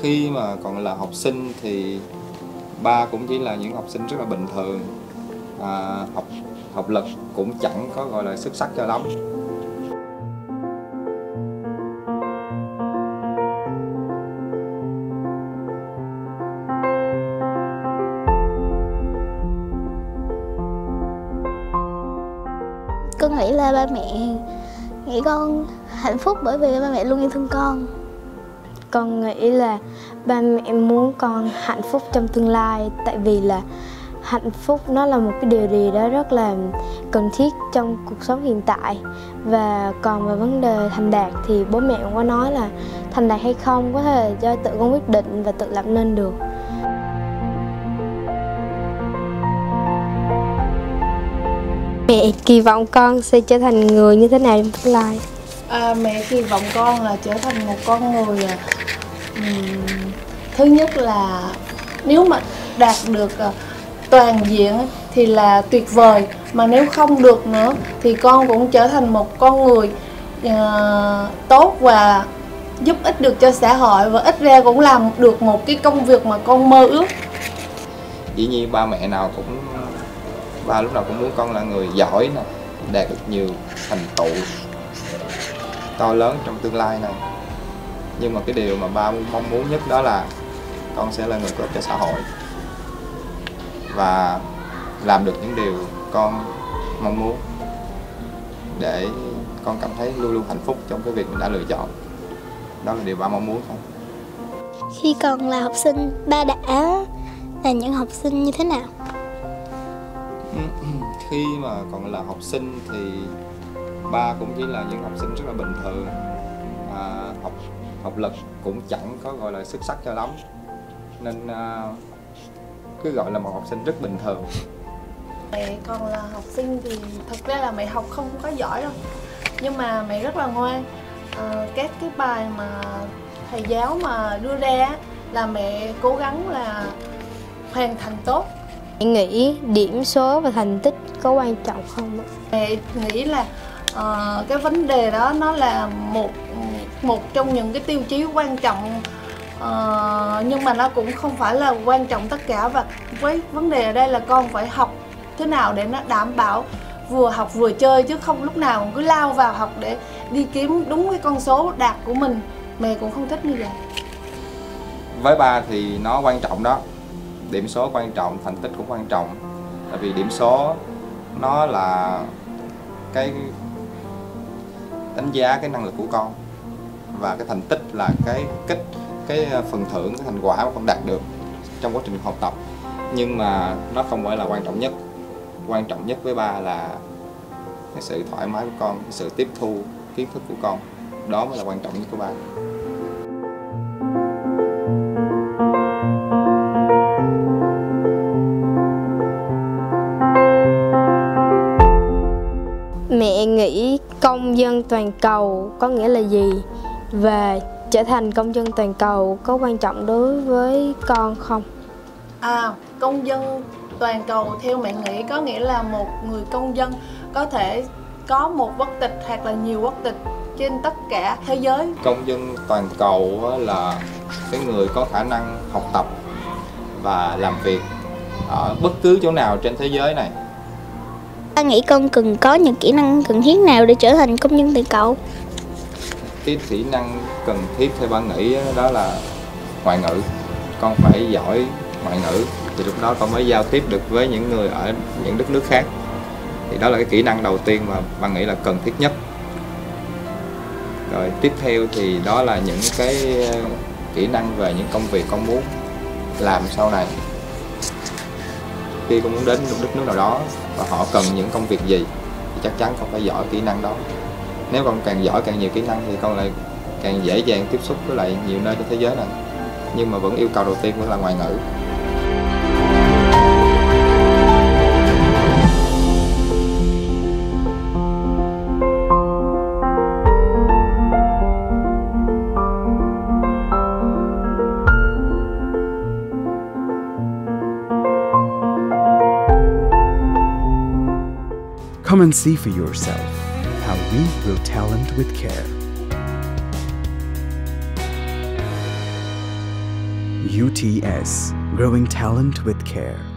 Khi mà còn là học sinh thì ba cũng chỉ là những học sinh rất là bình thường, học lực cũng chẳng có gọi là xuất sắc cho lắm. Con nghĩ là ba mẹ nghĩ con hạnh phúc bởi vì ba mẹ luôn yêu thương con. Con nghĩ là ba mẹ muốn con hạnh phúc trong tương lai, tại vì là hạnh phúc nó là một cái điều gì đó rất là cần thiết trong cuộc sống hiện tại. Và còn về vấn đề thành đạt thì bố mẹ cũng có nói là thành đạt hay không có thể là do tự con quyết định và tự lập nên được. Mẹ kỳ vọng con sẽ trở thành người như thế nào trong tương lai? Mẹ kỳ vọng con là trở thành một con người thứ nhất là nếu mà đạt được toàn diện thì là tuyệt vời, mà nếu không được nữa thì con cũng trở thành một con người tốt và giúp ích được cho xã hội, và ít ra cũng làm được một cái công việc mà con mơ ước. Dĩ nhiên ba lúc nào cũng muốn con là người giỏi nè, đạt được nhiều thành tựu to lớn trong tương lai này. Nhưng mà cái điều mà ba mong muốn nhất đó là con sẽ là người có ích cho xã hội và làm được những điều con mong muốn để con cảm thấy luôn luôn hạnh phúc trong cái việc mình đã lựa chọn. Đó là điều ba mong muốn thôi. Khi còn là học sinh, ba đã là những học sinh như thế nào? Khi mà còn là học sinh thì ba cũng chỉ là những học sinh rất là bình thường, học lực cũng chẳng có gọi là xuất sắc cho lắm, nên cứ gọi là một học sinh rất bình thường. Mẹ còn là học sinh thì thật ra là mẹ học không có giỏi đâu, nhưng mà mẹ rất là ngoan. Các cái bài mà thầy giáo mà đưa ra là mẹ cố gắng là hoàn thành tốt. Mẹ nghĩ điểm số và thành tích có quan trọng không? Mẹ nghĩ là cái vấn đề đó nó là một trong những cái tiêu chí quan trọng, nhưng mà nó cũng không phải là quan trọng tất cả. Và với vấn đề ở đây là con phải học thế nào để nó đảm bảo vừa học vừa chơi, chứ không lúc nào cũng cứ lao vào học để đi kiếm đúng cái con số đạt của mình. Mẹ cũng không thích như vậy. Với ba thì nó quan trọng đó, điểm số quan trọng, thành tích cũng quan trọng. Tại vì điểm số nó là cái đánh giá cái năng lực của con, và cái thành tích là cái phần thưởng, cái thành quả mà con đạt được trong quá trình học tập. Nhưng mà nó không phải là quan trọng nhất. Quan trọng nhất với ba là cái sự thoải mái của con, cái sự tiếp thu kiến thức của con. Đó mới là quan trọng nhất của ba. Mẹ nghĩ công dân toàn cầu có nghĩa là gì? Và trở thành công dân toàn cầu có quan trọng đối với con không? Công dân toàn cầu theo mẹ nghĩ có nghĩa là một người công dân có thể có một quốc tịch hoặc là nhiều quốc tịch trên tất cả thế giới. Công dân toàn cầu là cái người có khả năng học tập và làm việc ở bất cứ chỗ nào trên thế giới này. Ba nghĩ con cần có những kỹ năng cần thiết nào để trở thành công dân toàn cầu? Cái kỹ năng cần thiết theo ba nghĩ đó là ngoại ngữ. Con phải giỏi ngoại ngữ thì lúc đó con mới giao tiếp được với những người ở những đất nước khác. Thì đó là cái kỹ năng đầu tiên mà ba nghĩ là cần thiết nhất. Rồi tiếp theo thì đó là những cái kỹ năng về những công việc con muốn làm sau này. Khi con muốn đến một đất nước nào đó và họ cần những công việc gì thì chắc chắn con phải giỏi kỹ năng đó. Nếu con càng giỏi càng nhiều kỹ năng thì con lại càng dễ dàng tiếp xúc với lại nhiều nơi trên thế giới này. Nhưng mà vẫn yêu cầu đầu tiên vẫn là ngoại ngữ. Come and see for yourself how we grow talent with care. UTS, growing talent with care.